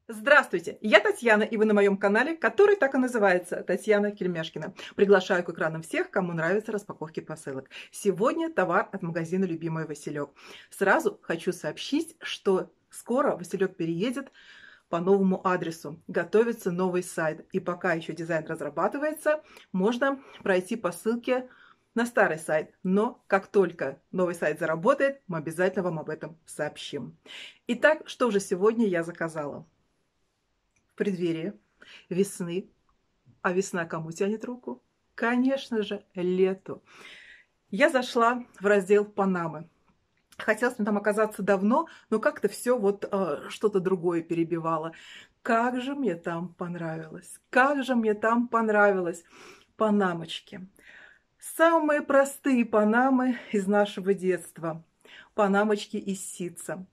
Здравствуйте, я Татьяна, и вы на моем канале, который так и называется Татьяна Кельмяшкина. Приглашаю к экранам всех, кому нравятся распаковки посылок. Сегодня товар от магазина «Любимый Василек». Сразу хочу сообщить, что скоро Василек переедет по новому адресу. Готовится новый сайт, и пока еще дизайн разрабатывается, можно пройти по ссылке на старый сайт. Но как только новый сайт заработает, мы обязательно вам об этом сообщим. Итак, что же сегодня я заказала? В преддверии весны. А весна кому тянет руку? Конечно же, лету. Я зашла в раздел Панамы. Хотелось мне там оказаться давно, но как-то все вот что-то другое перебивало. Как же мне там понравилось! Как же мне там понравилось! Панамочки. Самые простые панамы из нашего детства. Панамочки из ситца.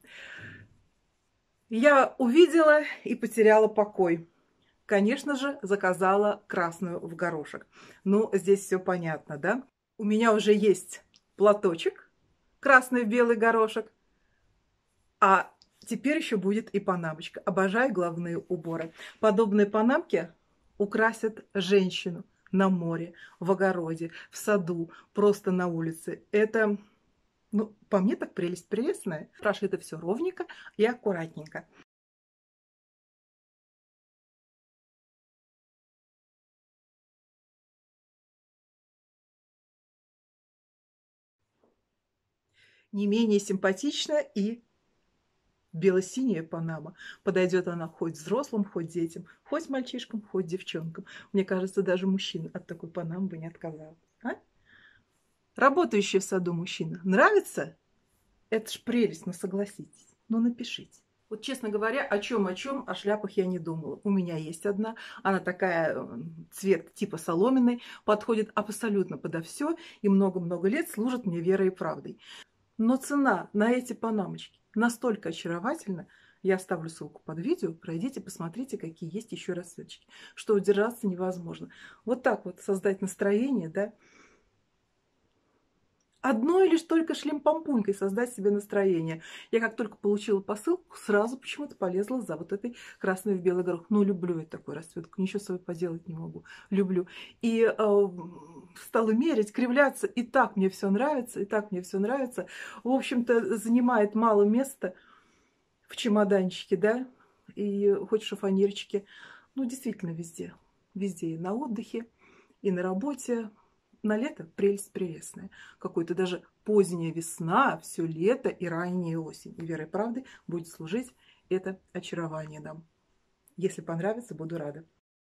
Я увидела и потеряла покой. Конечно же, заказала красную в горошек. Ну, здесь все понятно, да? У меня уже есть платочек красный в белый горошек, а теперь еще будет и панамочка. Обожаю головные уборы. Подобные панамки украсят женщину на море, в огороде, в саду, просто на улице. Это, ну, по мне так прелесть прелестная. Прошито все ровненько и аккуратненько. Не менее симпатично и бело-синяя панама. Подойдет она хоть взрослым, хоть детям, хоть мальчишкам, хоть девчонкам. Мне кажется, даже мужчина от такой панамы бы не отказался. А? Работающий в саду мужчина. Нравится? Это ж прелесть, ну согласитесь. Ну напишите. Вот, честно говоря, о чем, о шляпах я не думала. У меня есть одна, она такая, цвет типа соломенный, подходит абсолютно подо все и много-много лет служит мне верой и правдой. Но цена на эти панамочки настолько очаровательна. Я оставлю ссылку под видео. Пройдите, посмотрите, какие есть еще расцветочки. Что удержаться невозможно. Вот так вот создать настроение, да. Одной лишь только шлем-помпунькой создать себе настроение. Я как только получила посылку, сразу почему-то полезла за вот этой красной в белый горох. Ну, люблю я такую расцветку, ничего с собой поделать не могу. Люблю. И стала мерить, кривляться. И так мне все нравится, и так мне все нравится. В общем-то, занимает мало места в чемоданчике, да, и хоть шифонерчики. Ну, действительно, везде. Везде и на отдыхе, и на работе. На лето прелесть прелестная. Какой-то даже поздняя весна, все лето и ранняя осень. И верой и правдой будет служить это очарование нам. Если понравится, буду рада.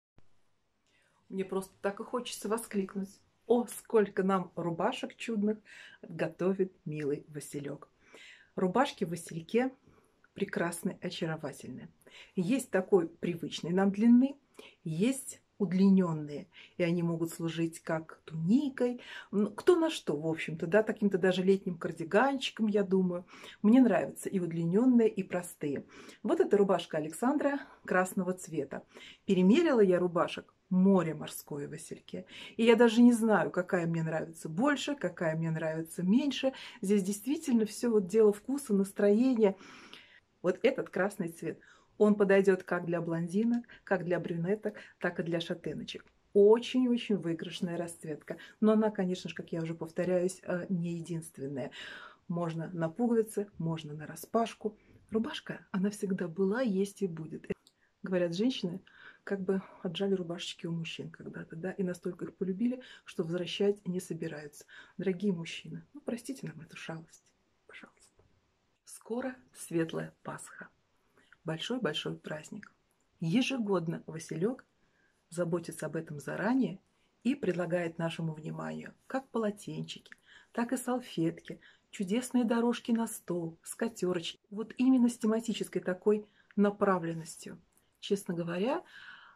Мне просто так и хочется воскликнуть. О, сколько нам рубашек чудных готовит милый Василек. Рубашки в Васильке прекрасны, очаровательны. Есть такой привычной нам длины, есть удлиненные, и они могут служить как туникой, кто на что, в общем-то, да, таким-то даже летним кардиганчиком, я думаю. Мне нравятся и удлиненные, и простые. Вот эта рубашка Александра красного цвета. Перемерила я рубашек море морское в Васильке. И я даже не знаю, какая мне нравится больше, какая мне нравится меньше. Здесь действительно все вот дело вкуса, настроения. Вот этот красный цвет, он подойдет как для блондинок, как для брюнеток, так и для шатеночек. Очень-очень выигрышная расцветка. Но она, конечно же, как я уже повторяюсь, не единственная. Можно на пуговицы, можно на распашку. Рубашка, она всегда была, есть и будет. Говорят, женщины как бы отжали рубашечки у мужчин когда-то, да, и настолько их полюбили, что возвращать не собираются. Дорогие мужчины, ну простите нам эту шалость, пожалуйста. Скоро Светлая Пасха. Большой-большой праздник. Ежегодно Василек заботится об этом заранее и предлагает нашему вниманию как полотенчики, так и салфетки, чудесные дорожки на стол, скатерочки. Вот именно с тематической такой направленностью. Честно говоря,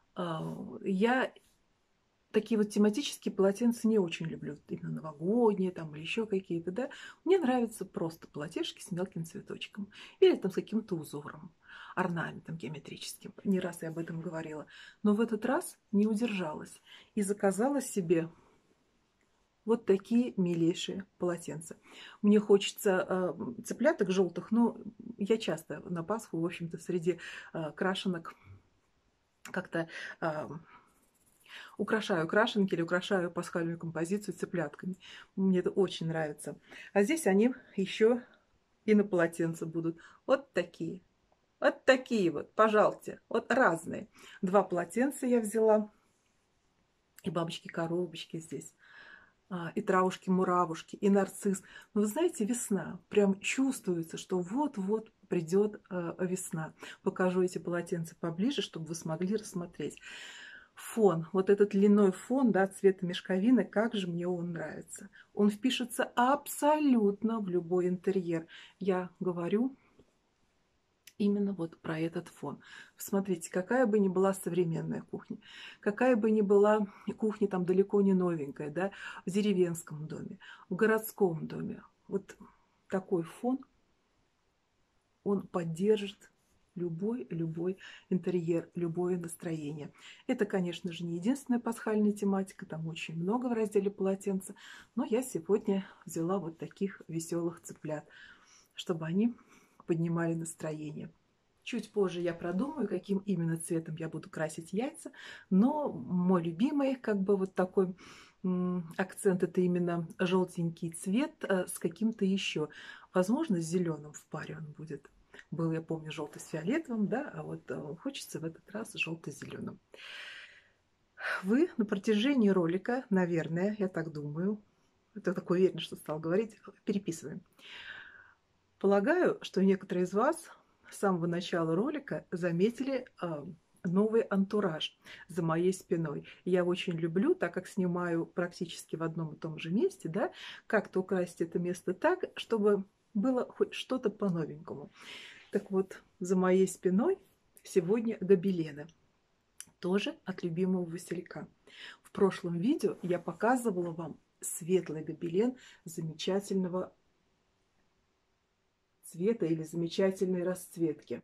я такие вот тематические полотенца не очень люблю. Именно новогодние там или еще какие-то, да. Мне нравятся просто полотенчики с мелким цветочком. Или там с каким-то узором, орнаментом геометрическим. Не раз я об этом говорила. Но в этот раз не удержалась и заказала себе Вот такие милейшие полотенца. Мне хочется цыпляток желтых, но я часто на Пасху, в общем-то, среди крашенок как-то украшаю крашенки или украшаю пасхальную композицию цыплятками. Мне это очень нравится. А здесь они еще и на полотенце будут. Вот такие. Вот такие вот, пожалуйста. Вот разные. 2 полотенца я взяла. И бабочки-коробочки здесь. И травушки-муравушки, и нарцисс. Но вы знаете, весна. Прям чувствуется, что вот-вот придет весна. Покажу эти полотенца поближе, чтобы вы смогли рассмотреть. Фон, вот этот льняной фон, да, цвета мешковины, как же мне он нравится. Он впишется абсолютно в любой интерьер. Я говорю именно вот про этот фон. Смотрите, какая бы ни была современная кухня, какая бы ни была кухня там далеко не новенькая, да, в деревенском доме, в городском доме, вот такой фон, он поддержит любой интерьер, любое настроение. Это, конечно же, не единственная пасхальная тематика, там очень много в разделе полотенца, но я сегодня взяла вот таких веселых цыплят, чтобы они поднимали настроение. Чуть позже я продумаю, каким именно цветом я буду красить яйца, но мой любимый, как бы вот такой акцент, это именно желтенький цвет с каким-то еще, возможно, с зеленым в паре он будет. Был, я помню, желтый с фиолетовым, да, а вот хочется в этот раз желто-зеленым. Вы на протяжении ролика, наверное, я так думаю, это так уверенно, что стал говорить, переписываем. Полагаю, что некоторые из вас с самого начала ролика заметили новый антураж за моей спиной. Я очень люблю, так как снимаю практически в одном и том же месте, да, как-то украсить это место так, чтобы было хоть что-то по-новенькому. Так вот, за моей спиной сегодня гобелены. Тоже от любимого Василька. В прошлом видео я показывала вам светлый гобелен замечательного цвета или замечательной расцветки.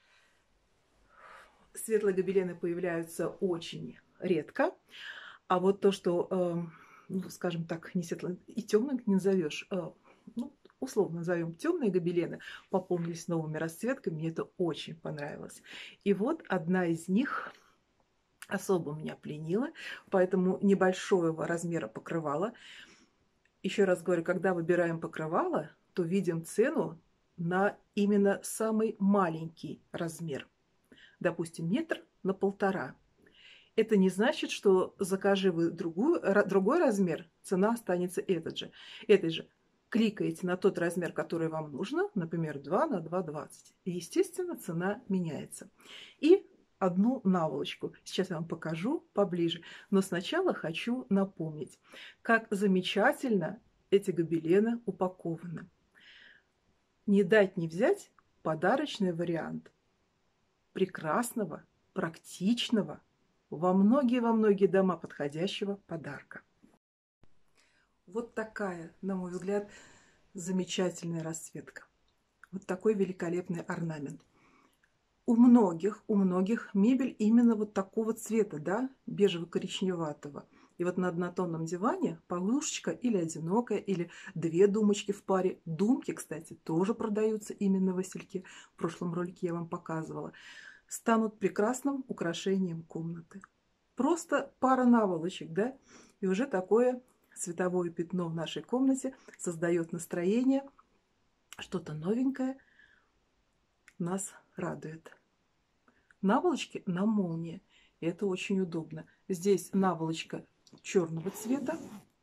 Светлые гобелены появляются очень редко, а вот то, что, ну, скажем так, не светлым и темным не назовешь, ну, условно назовем темные гобелены, пополнились новыми расцветками, мне это очень понравилось. И вот одна из них особо меня пленила, поэтому небольшого размера покрывала. Еще раз говорю, когда выбираем покрывало, то видим цену на именно самый маленький размер. Допустим, 1 на 1,5. Это не значит, что закажи вы другой размер, цена останется этой же. Кликаете на тот размер, который вам нужно, например, 2 на 2,20. И, естественно, цена меняется. И одну наволочку. Сейчас я вам покажу поближе. Но сначала хочу напомнить, как замечательно эти гобелены упакованы. Не дать не взять подарочный вариант прекрасного, практичного, во многие дома подходящего подарка. Вот такая, на мой взгляд, замечательная расцветка. Вот такой великолепный орнамент. У многих мебель именно вот такого цвета, да, бежево-коричневатого. И вот на однотонном диване подушечка или одинокая, или 2 думочки в паре. Думки, кстати, тоже продаются именно в Васильке. В прошлом ролике я вам показывала. Станут прекрасным украшением комнаты. Просто пара наволочек, да, и уже такое цветовое пятно в нашей комнате создает настроение, что-то новенькое нас радует. Наволочки на молнии. Это очень удобно. Здесь наволочка черного цвета,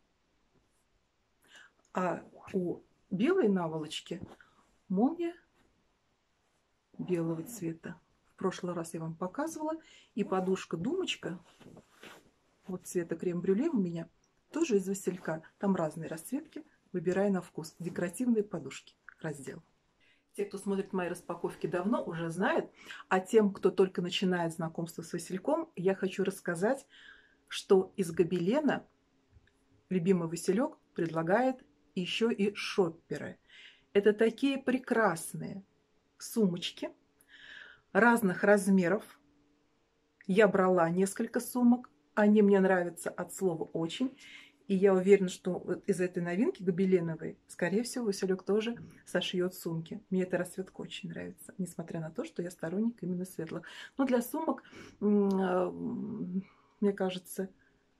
а у белой наволочки молния белого цвета. В прошлый раз я вам показывала. И подушка-думочка вот цвета крем-брюле у меня тоже из Василька. Там разные расцветки. Выбирай на вкус. Декоративные подушки. Раздел. Те, кто смотрит мои распаковки давно, уже знают. А тем, кто только начинает знакомство с Васильком, я хочу рассказать, что из гобелена любимый Василек предлагает еще и шопперы. Это такие прекрасные сумочки разных размеров. Я брала несколько сумок. Они мне нравятся от слова «очень». И я уверена, что вот из этой новинки гобеленовой, скорее всего, Василек тоже сошьет сумки. Мне эта расцветка очень нравится, несмотря на то, что я сторонник именно светлых. Но для сумок, мне кажется,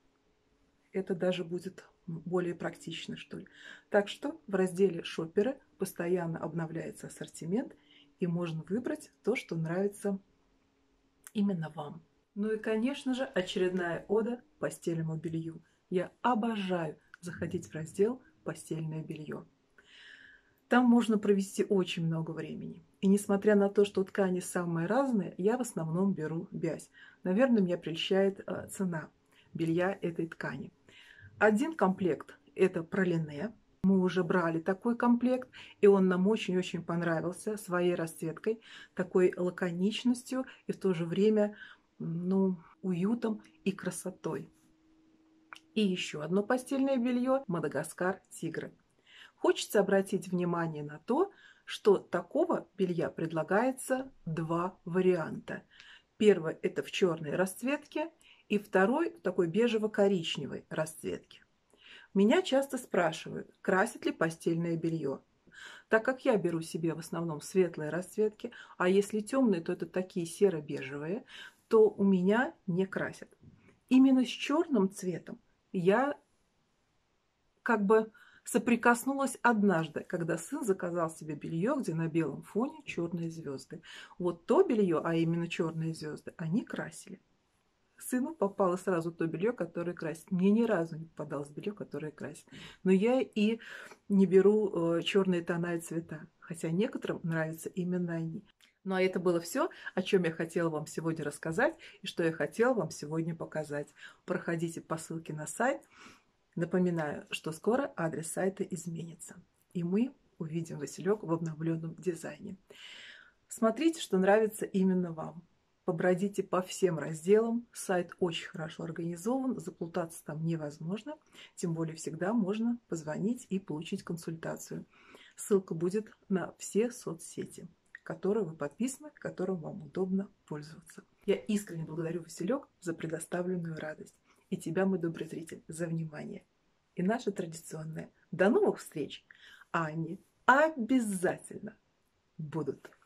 это даже будет более практично, что ли. Так что в разделе «Шопперы» постоянно обновляется ассортимент, и можно выбрать то, что нравится именно вам. Ну и, конечно же, очередная ода постельному белью. Я обожаю заходить в раздел «Постельное белье». Там можно провести очень много времени. И несмотря на то, что ткани самые разные, я в основном беру бязь. Наверное, меня прельщает цена белья этой ткани. Один комплект – это пролине. Мы уже брали такой комплект, и он нам очень-очень понравился своей расцветкой, такой лаконичностью и в то же время, ну, уютом и красотой. И еще одно постельное белье – Мадагаскар Тигры. Хочется обратить внимание на то, что такого белья предлагается два варианта. Первый – это в черной расцветке, и второй – в такой бежево-коричневой расцветке. Меня часто спрашивают, красит ли постельное белье. Так как я беру себе в основном светлые расцветки, а если темные, то это такие серо-бежевые, то у меня не красят. Именно с черным цветом я как бы соприкоснулась однажды, когда сын заказал себе белье, где на белом фоне черные звезды. Вот то белье, а именно черные звезды, они красили. Сыну попало сразу то белье, которое красит. Мне ни разу не попадалось белье, которое красит. Но я и не беру черные тона и цвета, хотя некоторым нравятся именно они. Ну а это было все, о чем я хотела вам сегодня рассказать и что я хотела вам сегодня показать. Проходите по ссылке на сайт. Напоминаю, что скоро адрес сайта изменится, и мы увидим Василек в обновленном дизайне. Смотрите, что нравится именно вам. Побродите по всем разделам. Сайт очень хорошо организован, заплутаться там невозможно. Тем более всегда можно позвонить и получить консультацию. Ссылка будет на все соцсети, которые вы подписаны, которым вам удобно пользоваться. Я искренне благодарю, Василек, за предоставленную радость. И тебя, мой добрый зритель, за внимание. И наше традиционное. До новых встреч! А они обязательно будут.